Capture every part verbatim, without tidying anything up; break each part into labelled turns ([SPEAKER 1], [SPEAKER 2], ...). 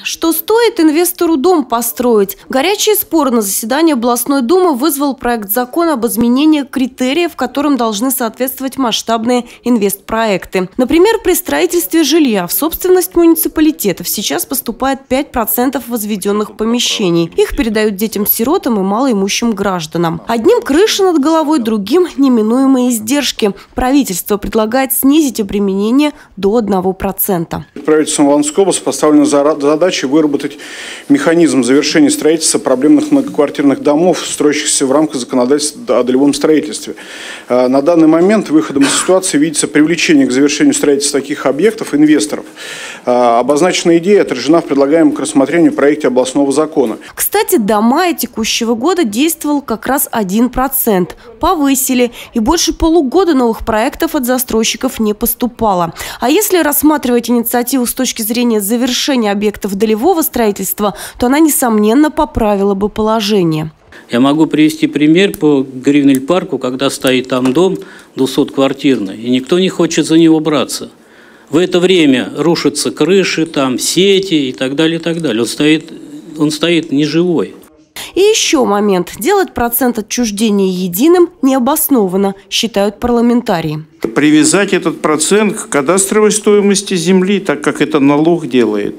[SPEAKER 1] Что стоит инвестору дом построить? Горячий спор на заседании областной думы вызвал проект закона об изменении критериев, которым должны соответствовать масштабные инвестпроекты. Например, при строительстве жилья в собственность муниципалитетов сейчас поступает пять процентов возведенных помещений. Их передают детям-сиротам и малоимущим гражданам. Одним крыша над головой, другим неминуемые издержки. Правительство предлагает снизить обременение до одного процента.
[SPEAKER 2] Правительством Волынской области поставлена задача выработать механизм завершения строительства проблемных многоквартирных домов, строящихся в рамках законодательства о долевом строительстве. На данный момент выходом из ситуации видится привлечение к завершению строительства таких объектов инвесторов. Обозначенная идея отражена в предлагаемом к рассмотрению проекте областного закона.
[SPEAKER 1] Кстати, до мая текущего года действовал как раз один процент. Повысили, и больше полугода новых проектов от застройщиков не поступало. А если рассматривать инициативу с точки зрения завершения объектов долевого строительства, то она, несомненно, поправила бы положение.
[SPEAKER 3] Я могу привести пример по Гривнель-парку, когда стоит там дом двухсотквартирный, и никто не хочет за него браться. В это время рушатся крыши, там сети и так далее, и так далее. Он стоит, он стоит неживой.
[SPEAKER 1] И еще момент. Делать процент отчуждения единым необоснованно, считают парламентарии.
[SPEAKER 4] Привязать этот процент к кадастровой стоимости земли, так как это налог делает.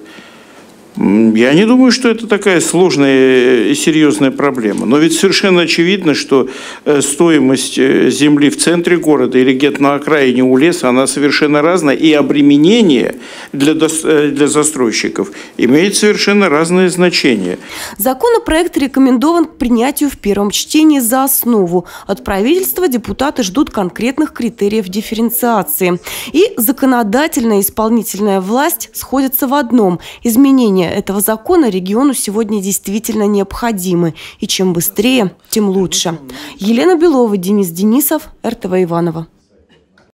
[SPEAKER 4] Я не думаю, что это такая сложная и серьезная проблема. Но ведь совершенно очевидно, что стоимость земли в центре города или где-то на окраине у леса, она совершенно разная. И обременение для, для застройщиков имеет совершенно разное значение.
[SPEAKER 1] Законопроект рекомендован к принятию в первом чтении за основу. От правительства депутаты ждут конкретных критериев дифференциации. И законодательная и исполнительная власть сходятся в одном – изменение этого закона региону сегодня действительно необходимы. И чем быстрее, тем лучше. Елена Белова, Денис Денисов, эр тэ вэ Иваново.